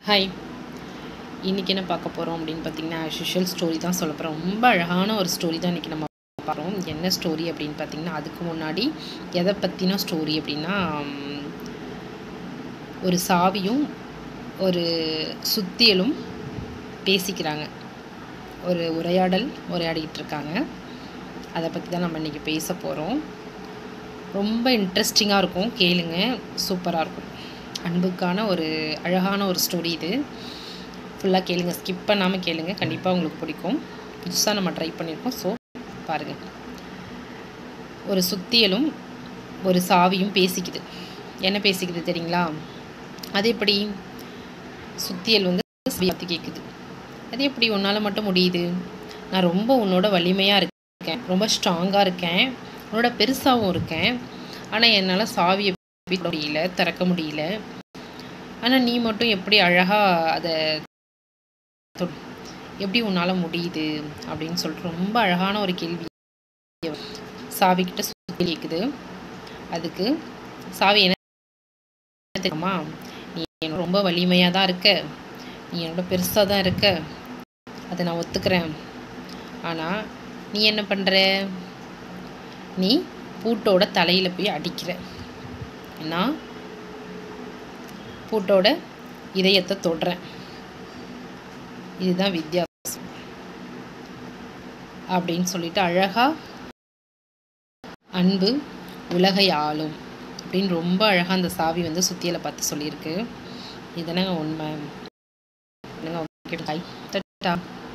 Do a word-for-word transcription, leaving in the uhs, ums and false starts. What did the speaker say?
Hi. இன்றைக்கி என்ன பார்க்க போகிறோம் அப்படின்னு பார்த்தீங்கன்னா, ஆஸ் யூஷுவல் ஸ்டோரி தான் சொல்ல போகிறோம். ரொம்ப அழகான ஒரு ஸ்டோரி தான் இன்றைக்கி நம்ம பார்க்குறோம். என்ன ஸ்டோரி அப்படின்னு பார்த்தீங்கன்னா, அதுக்கு முன்னாடி எதை பற்றின ஸ்டோரி அப்படின்னா, ம், ஒரு சாவியும் ஒரு சுத்தியலும் பேசிக்கிறாங்க. ஒரு உரையாடல் உரையாடிக்கிட்டு இருக்காங்க. அதை பற்றி தான் நம்ம இன்றைக்கி பேச போகிறோம். ரொம்ப இன்ட்ரெஸ்டிங்காக இருக்கும், கேளுங்க, சூப்பராக இருக்கும். அன்புக்கான ஒரு அழகான ஒரு ஸ்டோரி இது. ஃபுல்லாக கேளுங்க, ஸ்கிப் பண்ணாமல் கேளுங்க, கண்டிப்பாக உங்களுக்கு பிடிக்கும். புதுசாக நம்ம ட்ரை பண்ணியிருக்கோம், ஸோ பாருங்கள். ஒரு சுத்தியலும் ஒரு சாவியும் பேசிக்குது. என்ன பேசிக்குது தெரியுங்களா? அது எப்படி? சுத்தியல் வந்து சாவி கேட்குது. அது எப்படி உன்னால் மட்டும் முடியுது? நான் ரொம்ப உன்னோட வலிமையாக இருக்கேன், ரொம்ப ஸ்ட்ராங்காக இருக்கேன், உன்னோட பெருசாகவும் இருக்கேன். ஆனால் என்னால் சாவியை முடியல, திறக்க முடியல. ஆனால் நீ மட்டும் எப்படி அழகாக அதை எப்படி உன்னால் முடியுது அப்படின்னு சொல்லிட்டு ரொம்ப அழகான ஒரு கேள்வி சாவிக்கிட்ட சுத்தி கேட்குது. அதுக்கு சாவி என்ன தெரியுமா? நீ என்னோட ரொம்ப வலிமையாக தான் இருக்க, நீ என்னோட பெருசாக தான் இருக்க, அதை நான் ஒத்துக்கிறேன். ஆனால் நீ என்ன பண்ணுற? நீ பூட்டோட தலையில் போய் அடிக்கிற. நான் பூட்டோட இதயத்தை தொடுறேன். இதுதான் வித்தியாசம் அப்படின்னு சொல்லிட்டு அழகா அன்பு உலகை ஆளும் அப்படின்னு ரொம்ப அழகாக அந்த சாவி வந்து சுத்தியலை பார்த்து சொல்லியிருக்கு. இதுதானங்க உண்மை.